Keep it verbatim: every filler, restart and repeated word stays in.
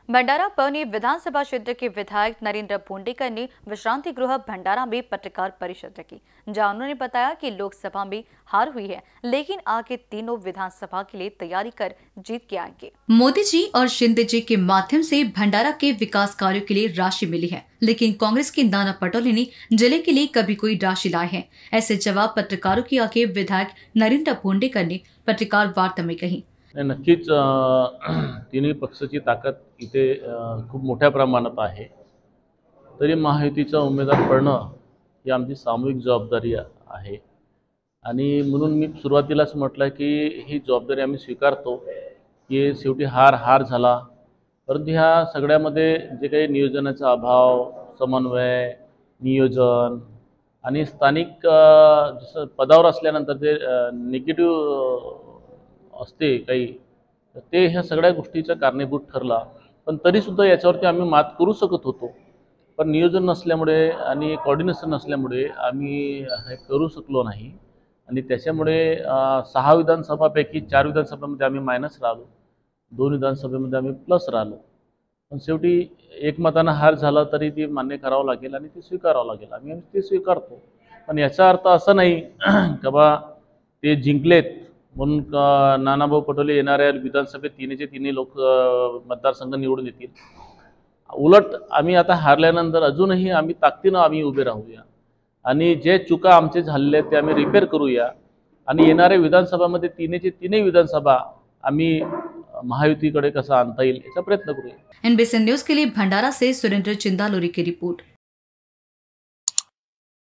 भंडारा पवनी विधानसभा क्षेत्र के विधायक नरेंद्र भोंडेकर ने विश्रांति गृह भंडारा में पत्रकार परिषद रखी, जहां उन्होंने बताया कि लोकसभा में हार हुई है, लेकिन आगे तीनों विधानसभा के लिए तैयारी कर जीत के आएंगे। मोदी जी और शिंदे जी के माध्यम से भंडारा के विकास कार्यों के लिए राशि मिली है, लेकिन कांग्रेस के नाना पटोले ने जिले के लिए कभी कोई राशि लाए है। ऐसे जवाब पत्रकारों की आगे विधायक नरेंद्र भोंडेकर ने पत्रकार वार्ता में कही। नक्कीच तिन्ही पक्षाची ताकद इथे खूप मोठ्या प्रमाणात आहे। तरी महायुतीचा उमेदवार पडणं ही आमची सामूहिक जबाबदारी आहे आणि म्हणून मी सुरुवातीलाच म्हटलं की ही जबाबदारी आम्ही स्वीकारतो की शेवटी हार हार झाला, परंतु ह्या सगळ्यामध्ये जे काही नियोजनाचा अभाव, समन्वय, नियोजन आणि स्थानिक जसं पदावर असल्यानंतर जे निगेटिव्ह असते काही, ते ह्या सगळ्या गोष्टीचा कारणीभूत ठरला। पण तरीसुद्धा याच्यावरती आम्ही मात करू शकत होतो, पण नियोजन नसल्यामुळे आणि कोऑर्डिनेशन नसल्यामुळे आम्ही हे करू शकलो नाही आणि त्याच्यामुळे सहा विधानसभापैकी चार विधानसभामध्ये आम्ही मायनस राहिलो, दोन विधानसभेमध्ये आम्ही प्लस राहिलो। पण शेवटी एकमतानं हार झाला तरी ती मान्य करावं लागेल आणि ती स्वीकारावं लागेल, आम्ही ते स्वीकारतो। पण याचा अर्थ असा नाही की बा ते जिंकलेत म्हणून नानाभाऊ पटोले येणाऱ्या विधानसभेत तिन्हीचे तिन्ही लोक मतदारसंघ निवडून येतील। उलट आम्ही आता हारल्यानंतर अजूनही आम्ही ताकदीनं आम्ही उभे राहूया आणि जे चुका आमचे झालेले ते आम्ही रिपेअर करूया आणि येणाऱ्या विधानसभामध्ये तिन्हीचे तिन्ही विधानसभा आम्ही महायुतीकडे कसा आणता येईल याचा प्रयत्न करूया। एनबीसी न्यूज के लिए भंडारा से सुरेंद्र चिंदालोरी की रिपोर्ट।